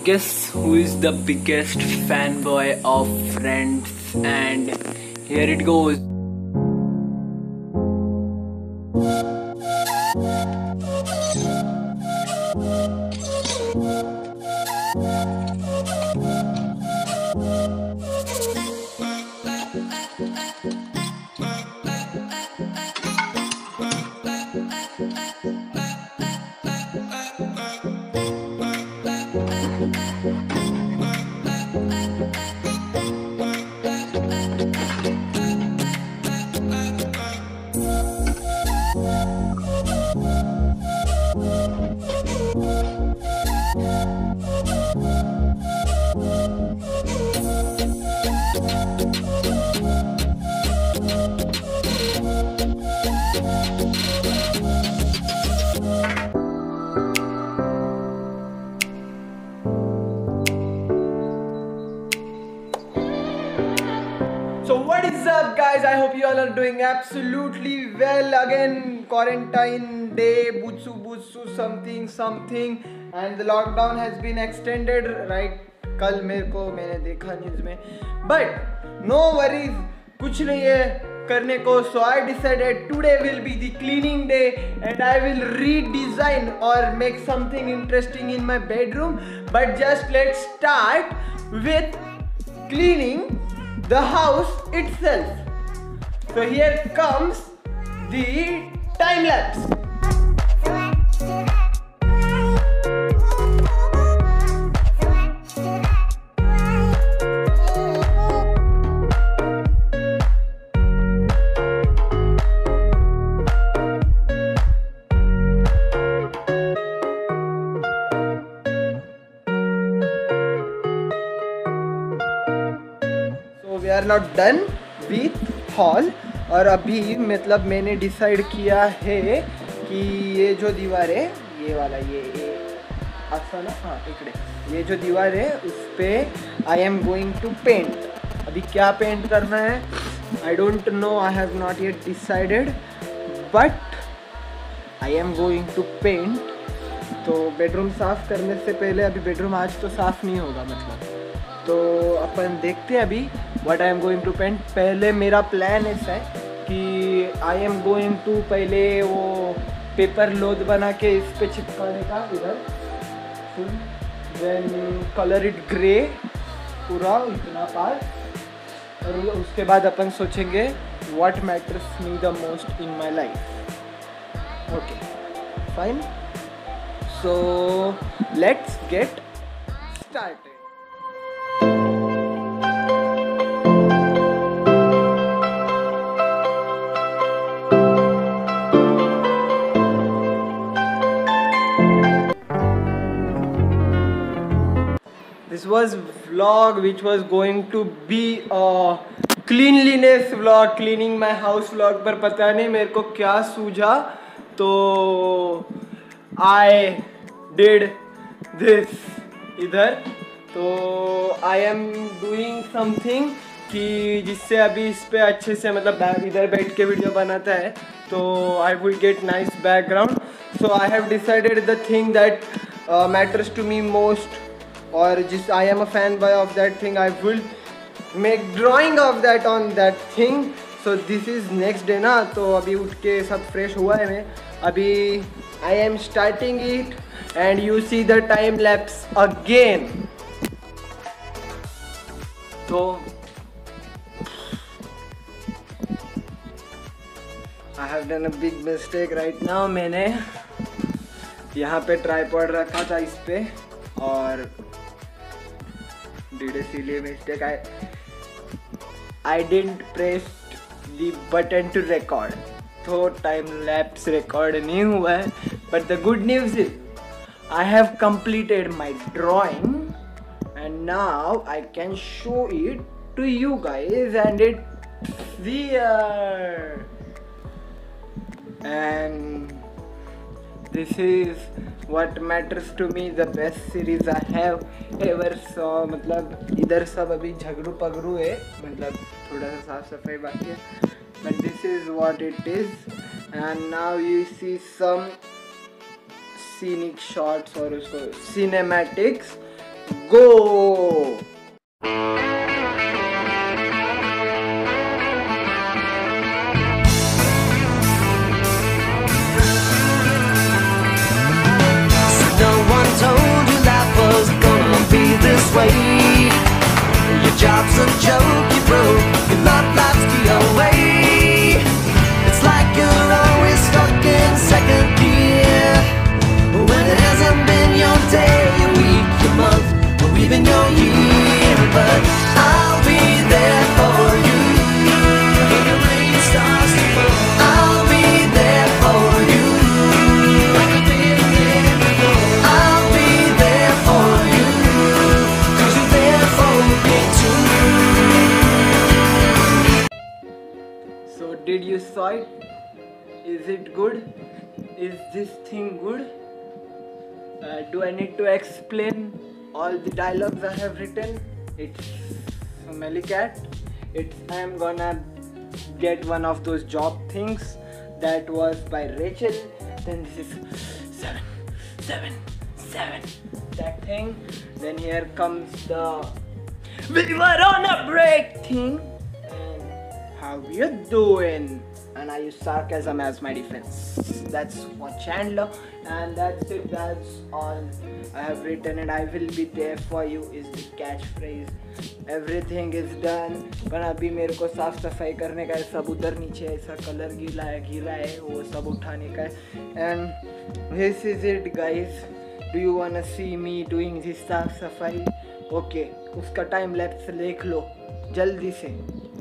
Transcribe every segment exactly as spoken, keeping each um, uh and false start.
guess who is the biggest fanboy of Friends, and here it goes. So what is up guys, I hope you all are doing absolutely well. Again quarantine day, butsu butsu something something, and the lockdown has been extended, right? कल मेरे को मैंने देखा news में, but no worries, कुछ नहीं है करने को. So I decided today will be the cleaning day and I will redesign or make something interesting in my bedroom. But just let's start with cleaning the house itself. So here comes the time lapse. We are not done with haul, और अभी मतलब मैंने decide किया है कि ये जो दीवार है, ये वाला ये ये ऐसा ना, हाँ इकड़े ये जो दीवार है उस पर I am going to paint. अभी क्या पेंट करना है I don't know, I have not yet decided, but I am going to paint. तो बेडरूम साफ़ करने से पहले, अभी बेडरूम आज तो साफ़ नहीं होगा मतलब, तो अपन देखते हैं अभी what I am going to paint. पहले मेरा प्लान ऐसा है कि आई एम गोइंग टू पहले वो पेपर लोद बना के इस पे चिपकाने का इधर, देन कलर इट ग्रे पूरा इतना पार्ट, और उसके बाद अपन सोचेंगे what matters me the most in my life. Okay fine, so let's get started. This was vlog which was going to be a cleanliness vlog, cleaning my house vlog, पर पता नहीं मेरे को क्या सूझा तो I did this इधर. तो I am doing something कि जिससे अभी इस पे अच्छे से मतलब इधर बैठ के वीडियो बनाता है तो I will get nice background. So I have decided the thing that uh, matters to me most, और जिस I am a fanboy of that thing, I will make drawing of that on that thing. So this is next day ना, तो अभी उठ के सब fresh हुआ है मैं, अभी I am starting it and you see the time lapse again. तो I have done a big mistake right now. मैंने यहाँ पे ट्राइपॉड रखा था इस पे, और did a silly mistake. I I didn't press the button to record, तो time lapse record नहीं हुआ है. But the good news is I have completed my drawing and now I can show it to you guys, and it's there. And this is what matters to me, the best series I have ever saw. मतलब इधर सब अभी झगड़ू पगड़ू है, मतलब थोड़ा सा साफ सफाई बाकी है, but this is what it is. And now you see some scenic shots और उसको cinematics. go. This way, your job's a joke, you broke, your love life's the away. It's like you're always stuck in second gear, when it hasn't been your day, your week, your month, or even your year. But I'll be there for you when the rain starts to fall. I'll be there for you like I've been there before. I'll be there for you. So did you saw it? Is it good? Is this thing good? Uh, do I need to explain all the dialogues I have written? It's smelly cat. It's I am gonna get one of those job things that was by Rachel. Then this is seven, seven, seven. That thing. Then here comes the we were on a break thing. How you doing? And I use sarcasm as my defense. That's for Chandler, and that's it. That's all I have written, and I will be there for you is the catchphrase. Everything is done. पर अभी मेरे को साफ सफाई करने का है. सब उधर नीचे ऐसा कलर गिला है गिरा है वो सब उठाने का है. And this is it, guys. Do you wanna see me doing this साफ सफाई? Okay, उसका टाइम लैप्स देख लो जल्दी से.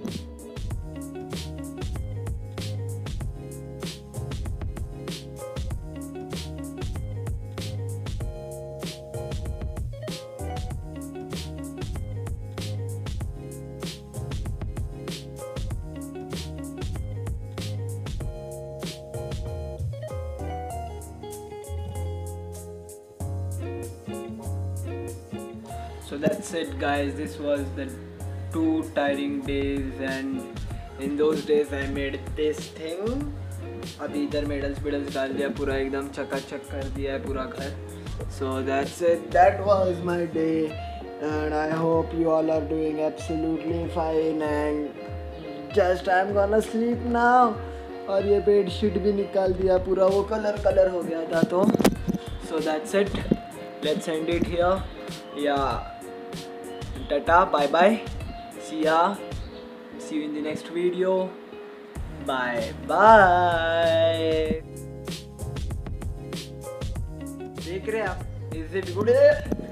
So that's it, guys. This was the two tiring days, and in those days I made this thing. अभी इधर medals medals डाल दिया, पूरा एकदम चकाचक कर दिया है पूरा घर. So that's it. That was my day, and I hope you all are doing absolutely fine. And just I'm gonna sleep now. और ये बेड शीट भी निकाल दिया, पूरा वो कलर कलर हो गया था तो. So that's it. Let's end it here. Yeah. Tata, bye bye, see ya, see you in the next video, bye bye. देख रहे आप, is it good?